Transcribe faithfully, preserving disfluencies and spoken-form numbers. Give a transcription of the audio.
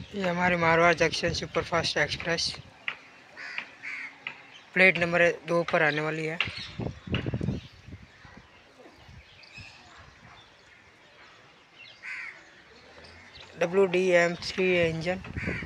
ये हमारे Marwar junction superfast express plate number दो पर आने वाली है। W D M three engine.